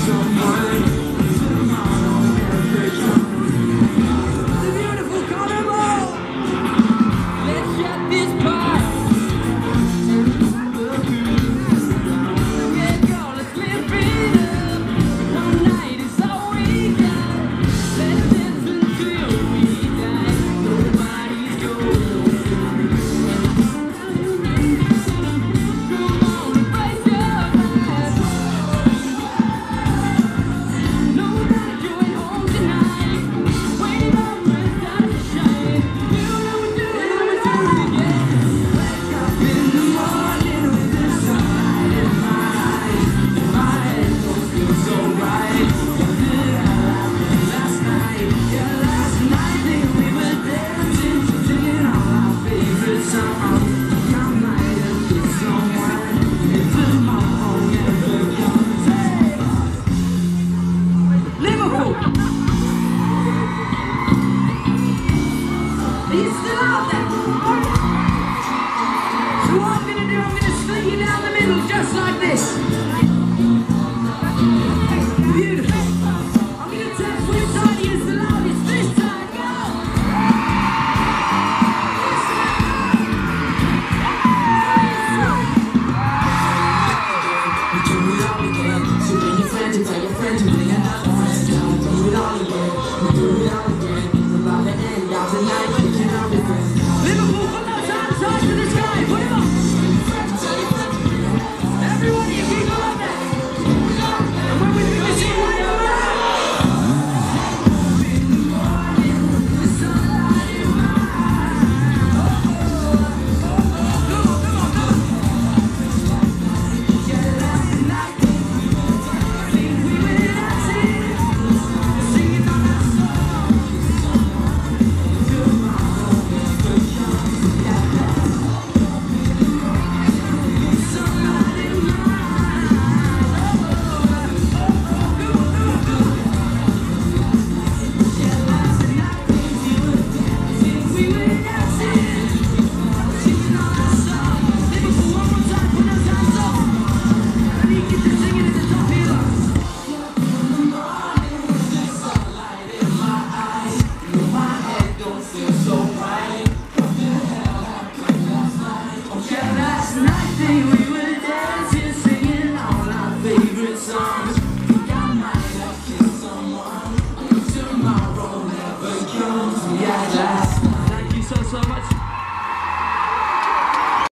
Are you still out there? So what I'm going to do, I'm going to split you down the middle just like this. Beautiful. I'm going to test which side is the loudest this time. Go! We do it all again. So bring your friend to tell your friend to bring another friend. Now we do it all again. We do it all again.